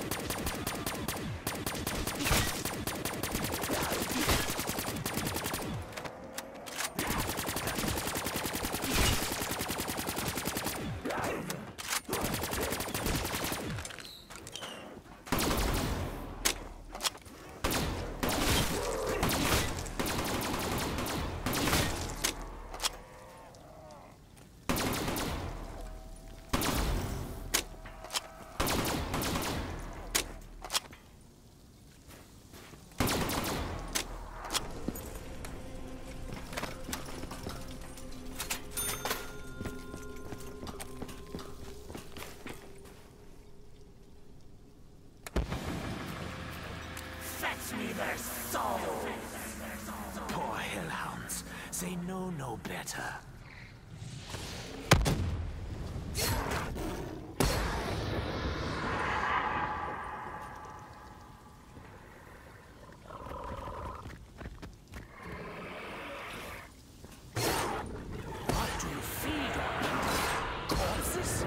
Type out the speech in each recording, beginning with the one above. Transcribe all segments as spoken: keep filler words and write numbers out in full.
Me their souls! Poor hellhounds. They know no better. What do you feed on? Corpses?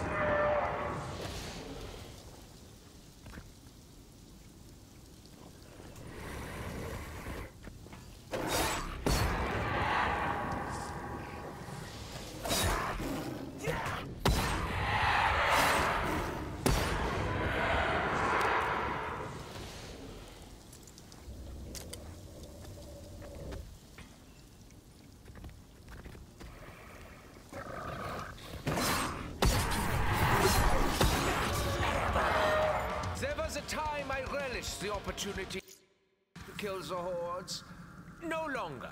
There was a time I relished the opportunity to kill the hordes. No longer.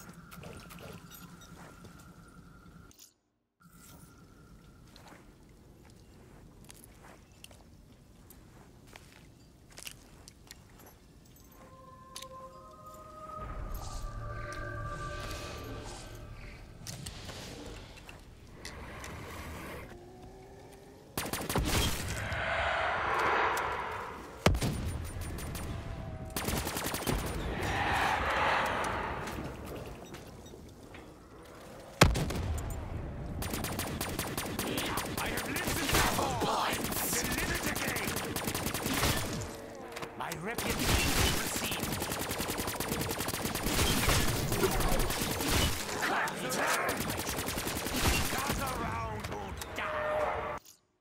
My reputation will recede. Gather round who die.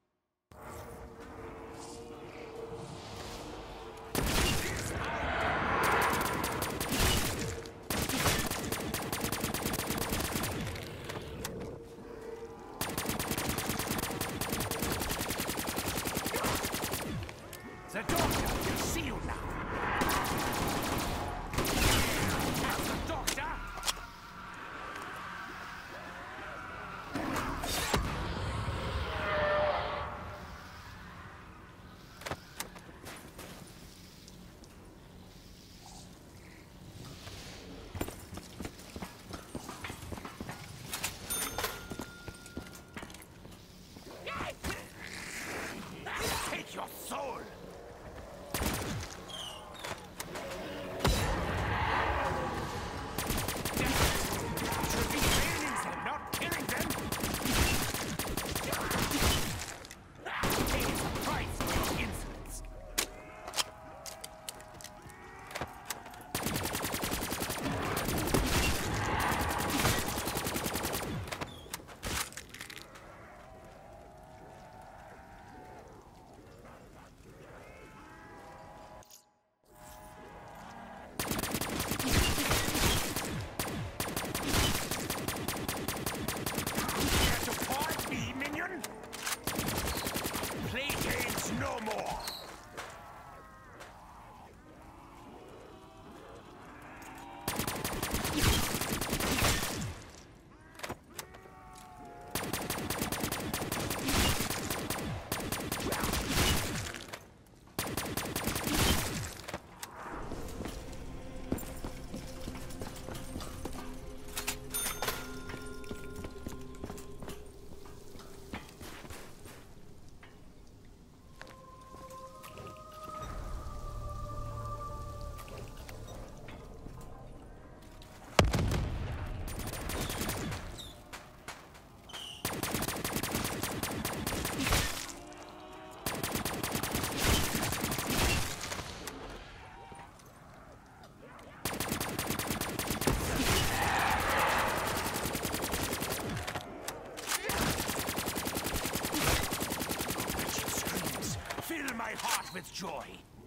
The doctor will see you now. That's the doctor. Take your soul. shout with joy.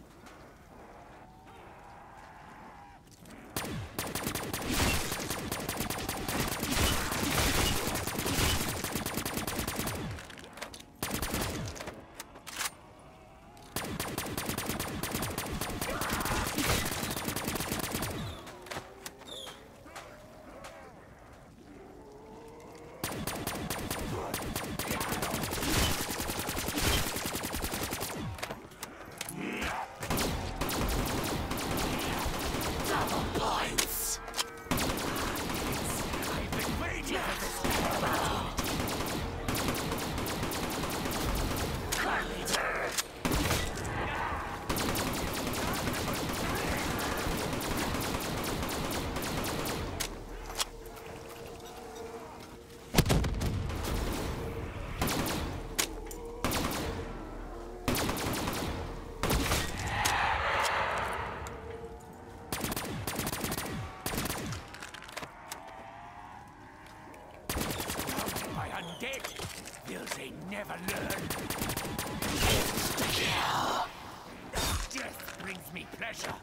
Dead. Will they never learn? Insta-kill. Death brings me pleasure.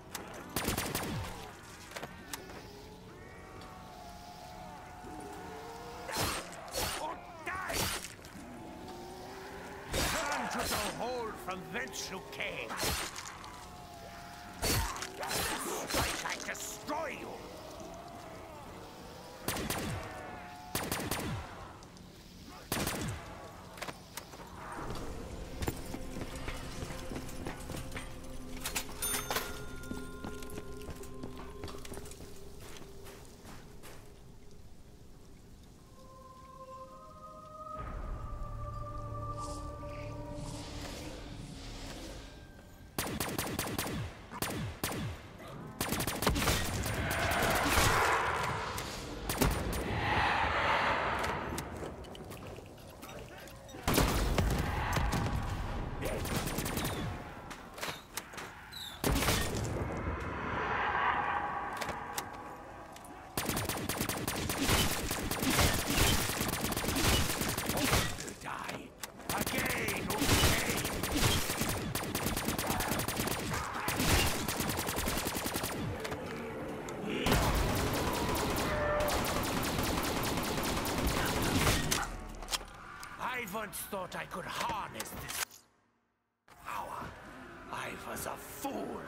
Or die! Turn to the hole from whence you came. Strike, I destroy you. I once thought I could harness this power. I was a fool.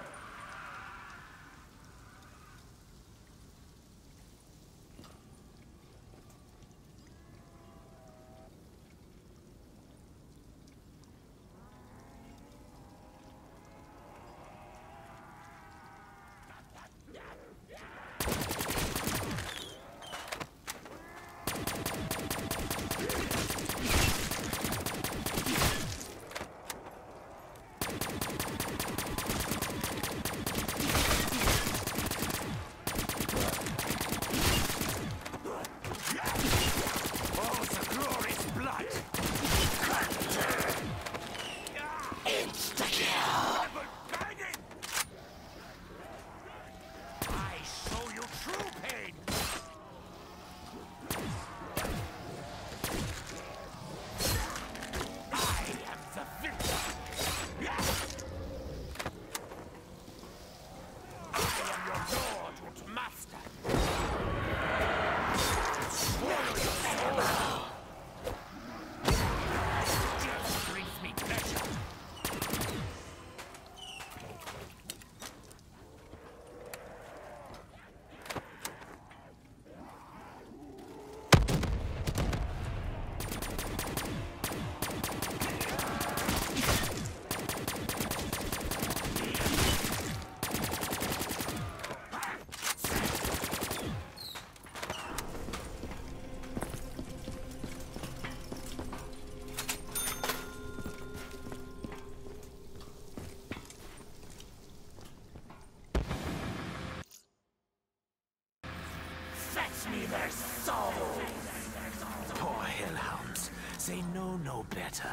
Me their souls! Poor hellhounds. They know no better.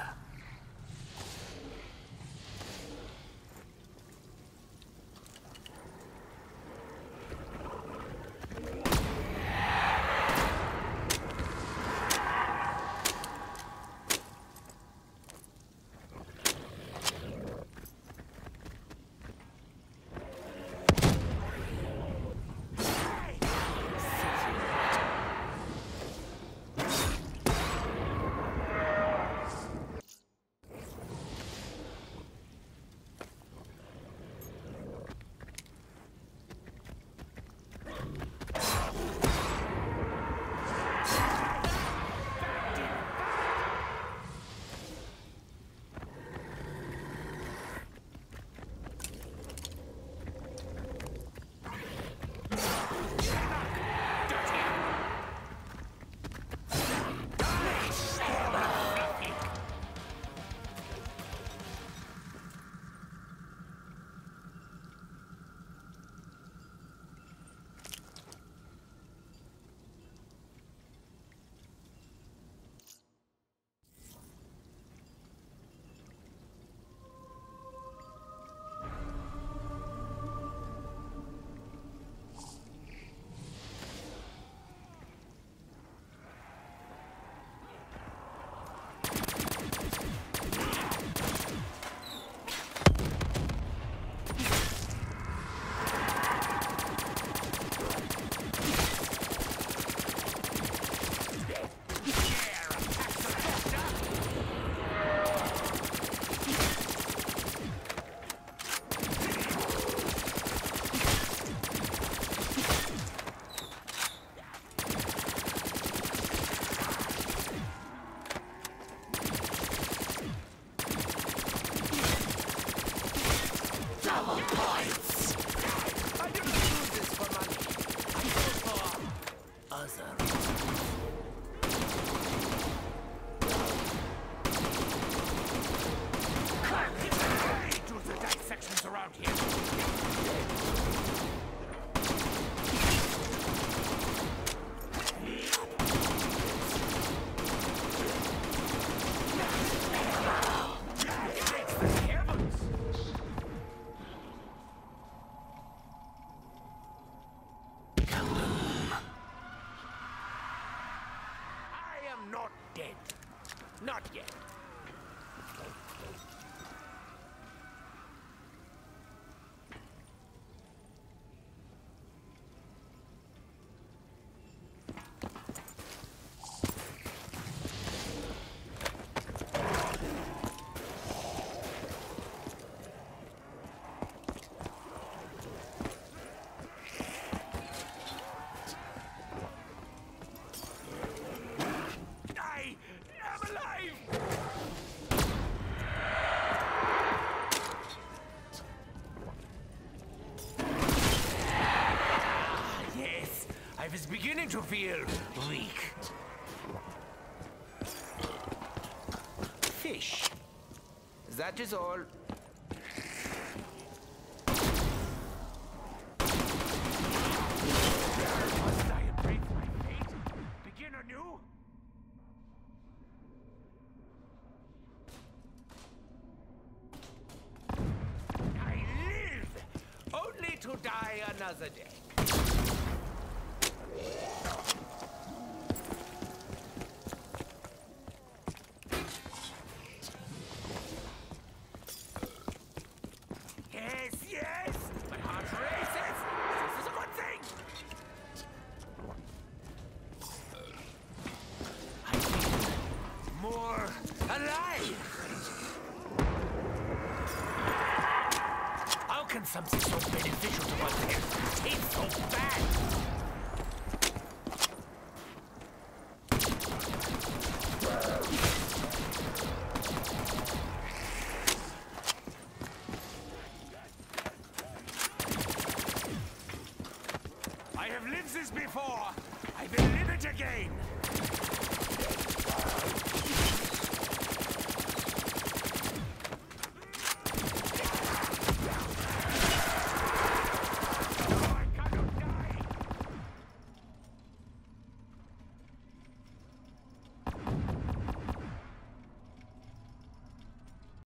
beginning to feel weak. Fish. That is all. Must I embrace my fate? Begin anew? I live only to die another day. Yes, yes! My heart races! This is a good thing! I feel more alive! How can something so beneficial to one's health taste so bad? I have lived this before. I will live it again.